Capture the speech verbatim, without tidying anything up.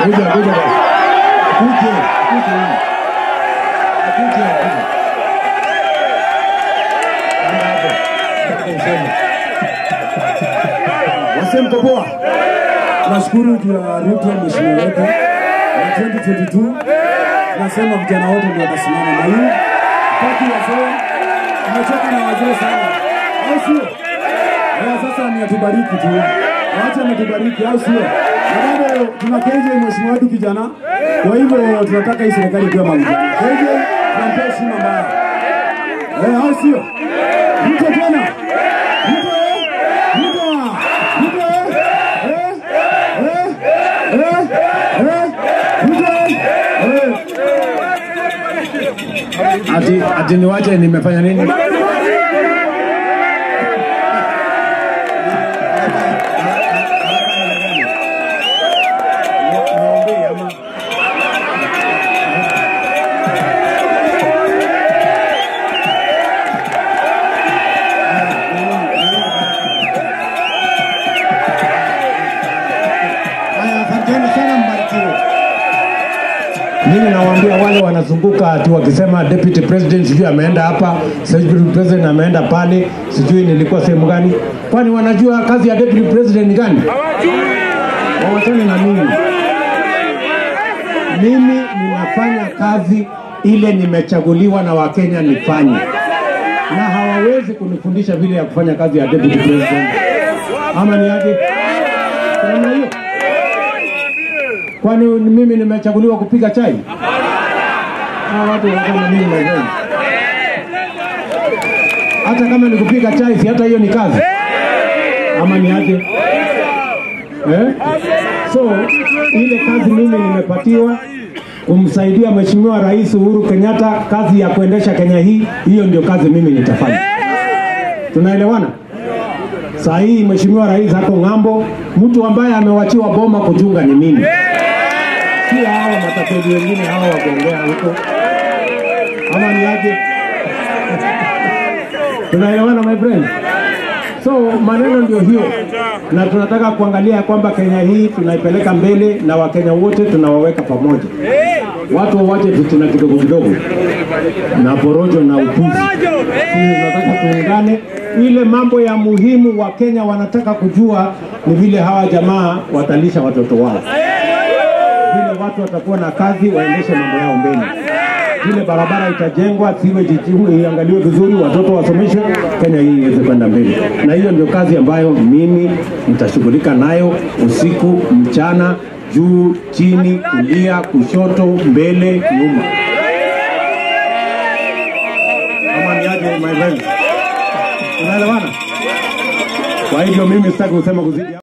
Kuja, kuja basi. Kuja, kuja. Kuja, kuja. Wasema poa. Tunashukuru kwa Ruto mheshimiwa wetu. Na twenty twenty-two tunasema vijana wote ndio watasimama na hii. Pati wazee, tumechoka na wazee sana. Au sio? Na sasa ni atubariki tu. Acha mtubariki au sio? Na bado tunakeje mheshimiwa wetu kijana. Kwa hivyo tunataka hii serikali iwe mambo. Keje tunampea heshima mbaya. Eh, au sio? Mtu tena. Mtu mtu mtu eh eh eh eh mtu eh ati ati niwache nimefanya nini? Mimi nawaambia wale wanazunguka ati wakisema deputy president sijui ameenda hapa, sijui president ameenda pale, sijui nilikuwa sehemu gani. Kwani wanajua kazi ya deputy president ni gani? Wawachane na mimi. Mimi ninafanya kazi ile nimechaguliwa na Wakenya nifanye. Na hawawezi kunifundisha vile ya kufanya kazi ya deputy president. Ama ni aje? Kuna hiyo? Kwani mimi nimechaguliwa kupiga chai? Hawa watu wanasema mimi mwenyewe. Hata kama ni kupiga chai, si hata hiyo ni kazi? Ama ni aje? Eh? So, ile kazi mimi nimepatiwa kumsaidia Mheshimiwa Rais Uhuru Kenyatta, kazi ya kuendesha Kenya hii, hiyo ndio kazi mimi nitafanya. Tunaelewana? Saa hii Mheshimiwa Rais hapo ng'ambo, mtu ambaye amewachiwa boma kuchunga ni mimi. Si hawa matapeli wengine hawa wakuongea huko. Ama ni aje? Tunaelewana my friend? So maneno ndio hiyo. Na tunataka kuangalia kwamba Kenya hii tunaipeleka mbele na Wakenya wote tunawaweka pamoja. Watu wache fitina kidogo kidogo na porojo na upuzi. Sisi tunataka tuungane. Ile mambo ya muhimu wa Kenya wanataka kujua ni vile hawa jamaa watalisha watoto wao. Vile watu watakuwa na kazi waendeshe mambo yao mbele. Vile barabara itajengwa, siwe jijibu iangaliwe vizuri, watoto wasomeshwe, Kenya hii iweze kwenda mbele. Na hiyo ndio kazi ambayo mimi nitashughulika nayo usiku, mchana, juu, chini, kulia, kushoto, mbele, nyuma. Kama ni aje my friend. Unaelewana? Kwa hivyo mimi sitaki kusema kuzidi